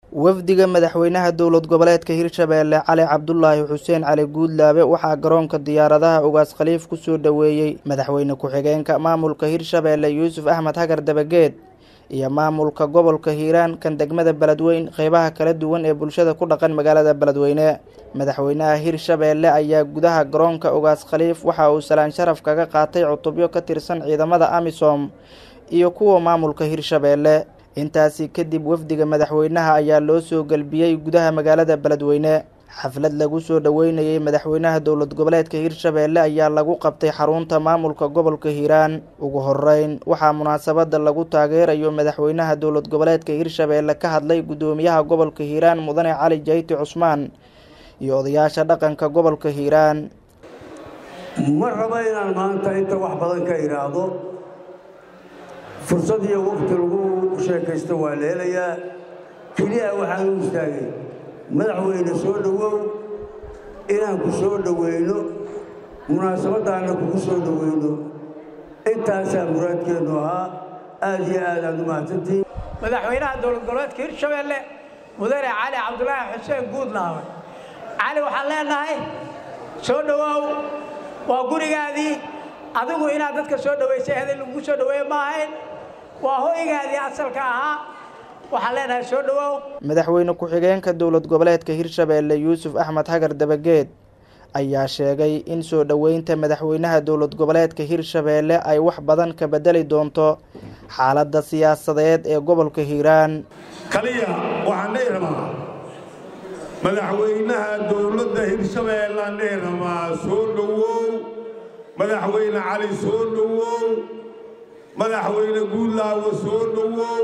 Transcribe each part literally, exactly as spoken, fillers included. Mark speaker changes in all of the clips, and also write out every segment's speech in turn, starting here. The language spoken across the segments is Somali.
Speaker 1: wafdiga madaxweynaha dowlad goboleedka Hirshabelle Cali Cabdullaahi Xuseen Cali Guudlaabe waxaa garoonka diyaaradaha Ugaas Khaliif ku soo dhaweeyay madaxweyne ku-xigeenka maamulka Hirshabelle Yuusuf Axmed Hagar Dabageed iyo maamulka gobolka Hiiraan kan degmada Beledweyne qeybaha kala duwan ee bulshada ku dhaqan magaalada Beledweyne. madaxweynaha Hirshabelle ayaa gudaha garoonka Ugaas Khaliif waxa uu salaan sharaf kaga qaatay cutubyo ka tirsan ciidamada AMISOM iyo kuwa maamulka Hirshabelle. intaasi kadib wafdiga madaxweynaha ayaa loo soo galbiyay gudaha magaalada Beledweyne. xaflad lagu soo dhaweynayay madaxweynaha dowlad goboleedka Hirshabelle ayaa lagu qabtay xarunta maamulka gobolka Hiiraan. ugu horeyn waxaa munaasabada lagu taageerayo madaxweynaha dowlad goboleedka Hirshabelle ka hadlay gudoomiyaha gobolka Hiiraan Mudane Cali Jayti Cusmaan iyo odayaasha dhaqanka gobolka Hiiraan.
Speaker 2: ma raba inaan maanta inta wax badan ka iraado fursad iyo waqti lagu sheekaysto waa leelayaa kaliya waxaan u istaagay madaxweyne soo dhawow inaan ku soo dhaweyno munaasabadaana ku soo dhaweyno intaasaa muraadkeenu ahaa aad iyo aad aad u mahadsantihiin.
Speaker 3: madaxweynaha dowlad goboleedka Hirshabelle Mudane Cali Cabdullaahi Xuseen Guudlaabe cali waxaan leenahay soo dhawow waa gurigaadii adigu inaad dadka soo dhaweysay hadal lagu soo dhaweeyo ma ahayn waa hoygaadii asalka ahaa waxaan leenahay soo dhawow.
Speaker 1: madaxweyne ku-xigeenka dowlad goboleedka Hirshabelle Yuusuf Axmed Hagar Dabageed ayaa sheegay in soo dhaweynta madaxweynaha dowlad goboleedka Hirshabelle ay wax badan ka bedeli doonto xaaladda siyaasadeed ee gobolka Hiiraan.
Speaker 4: kaliya waxaan leeyahay madaxweynaha dowladda Hirshabelle aan leeyahay soo dhawow madaxweyne Cali soo dhawow madaxweyne Guudlaabe soo dhawow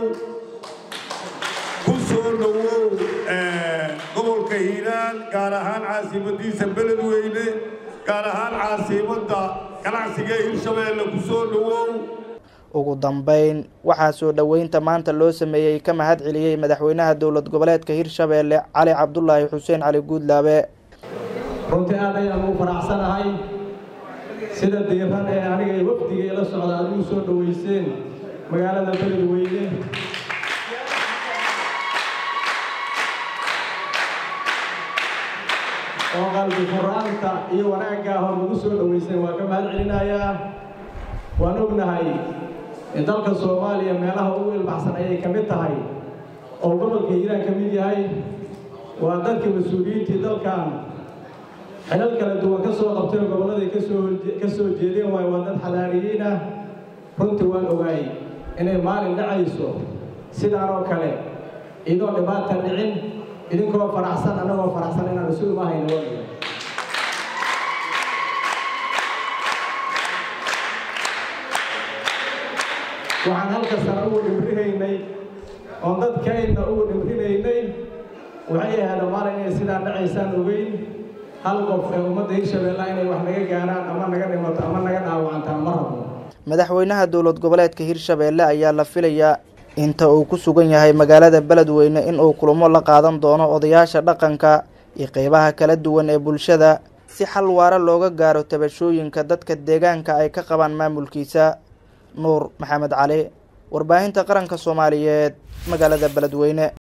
Speaker 4: ku soo dhawow gobolka Hiiraan gaar ahaan caasimadiisa Beledweyne gaar ahaan caasimada ganacsiga Hirshabelle ku soo dhawow.
Speaker 1: ugu dambeyn waxaa soo dhaweynta maanta loo sameeyay ka mahad celiyay madaxweynaha dowlad goboleedka Hirshabelle Cali Cabdullaahi Xuseen Cali Guudlaabe.
Speaker 5: runtii aad ayaan ugu faraxsanahay sida diiran ee aniga iyo waqtiga la socda aad u soo dhaweyseen magaalada Beledweyne. oo qalbi furaanta iyo wanaagga hor ugu soo dhaweyseen waa ka mahad celinayaa. waan ognahay in dalka Soomaaliya meelaha ugu ilbaxsan ay ka mid tahay oo gobolka Hiiraan ka mid yahay waa dadka mas'uuliyiinta dalkan xilal kala duwan ka soo qabtay gobolada ka soo ka soo jeedeen way wadad xalaaliyiin ah. runtii waan ogaay inay maalin dhacayso sidaan oo kale idoo dhibaato dhicin idinkoo faraxsan anagoo faraxsan inaan isu imaahayno. waxaan halka sano ugu dhimrinaynay oo dadkayna ugu dhimrinaynay waxay ahayd maalin inay sidaan dhacaysaan ogeyn hal qof ee ummadda Hirshabelle inay wax naga gaaraan ama naga dhimato ama naga dhaawacantaan ma rabno.
Speaker 1: madaxweynaha dowlad goboleedka Hirshabelle ayaa la filayaa inta uu ku sugan yahay magaalada Beledweyne in uu kulamo la qaadan doono odayaasha dhaqanka iyo qeybaha kala duwan ee bulshada si xal waara looga gaaro tabashooyinka dadka deegaanka ay ka qabaan maamulkiisa. nuur maxamed cali warbaahinta qaranka Soomaaliyeed magaalada Beledweyne.